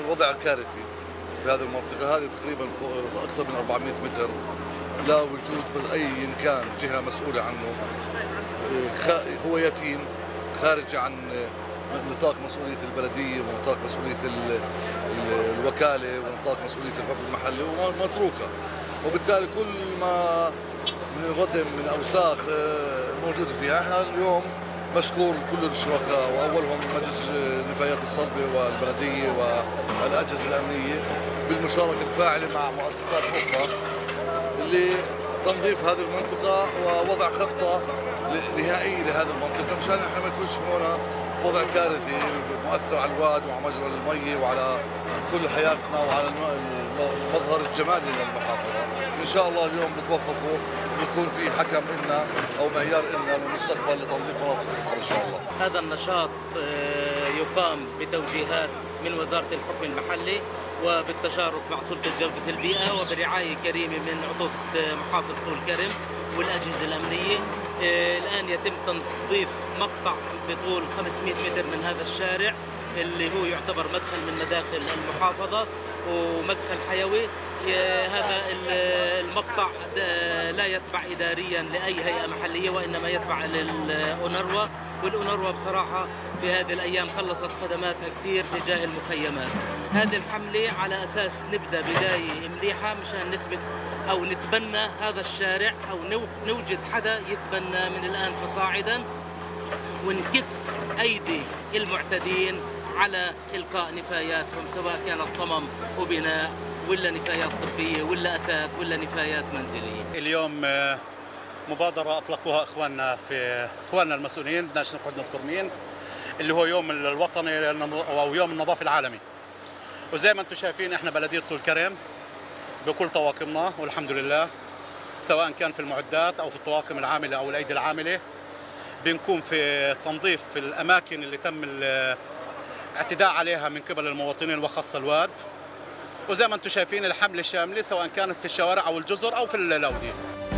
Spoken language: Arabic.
الوضع كارثي في هذه المنطقة. هذه تقريبا أكثر من 400 متر لا وجود أي كان جهة مسؤولة عنه. هو يتيم خارج عن نطاق مسؤولية البلدية ونطاق مسؤولية الوكالة ونطاق مسؤولية الحكم المحلي ومتروكة، وبالتالي كل ما من ردم من أوساخ موجودة فيها. احنا اليوم مشكور كل الشركاء وأولهم مجلس النفايات الصلبة والبلدية والأجهزة الأمنية بالمشاركة الفاعلة مع مؤسسات أخرى لتنظيف هذه المنطقة ووضع خطة نهائية لهذه المنطقة مشان احنا ما يكونش هنا وضع كارثي مؤثر على الواد وعلى مجرى المي وعلى كل حياتنا وعلى المظهر الجمالي للمحافظة. إن شاء الله اليوم بتوفقوا ويكون في حكم لنا أو معيار لنا للمستقبل لتنظيف مناطق أخرى إن شاء الله. هذا النشاط يقام بتوجيهات من وزارة الحكم المحلي وبالتشارك مع سلطة جودة البيئة وبرعاية كريمة من عطوفة محافظة طول كرم والأجهزة الأمنية. الآن يتم تنظيف مقطع بطول 500 متر من هذا الشارع اللي هو يعتبر مدخل من مداخل المحافظة ومدخل حيوي. هذا المقطع لا يتبع إداريا لأي هيئة محلية وإنما يتبع للأونروا، والأونروا بصراحة في هذه الأيام خلصت خدماتها كثير تجاه المخيمات. هذه الحملة على أساس نبدأ بداية مليحة مشان نثبت أو نتبنى هذا الشارع أو نوجد حدا يتبنى من الآن فصاعدا ونكف أيدي المعتدين على إلقاء نفاياتهم سواء كانت طمم وبناء ولا نفايات طبية ولا أثاث ولا نفايات منزلية. اليوم مبادرة أطلقوها إخواننا المسؤولين بدناش نقعد نذكر مين، اللي هو يوم الوطني أو يوم النظافة العالمي. وزي ما أنتم شايفين إحنا بلدية طول كرم بكل طواقمنا والحمد لله، سواء كان في المعدات أو في الطواقم العاملة أو الأيدي العاملة، بنكون في تنظيف الأماكن اللي تم الاعتداء عليها من قبل المواطنين وخاصة الواد. وزي ما أنتم شايفين الحملة الشاملة سواء كانت في الشوارع أو الجزر أو في الأودية.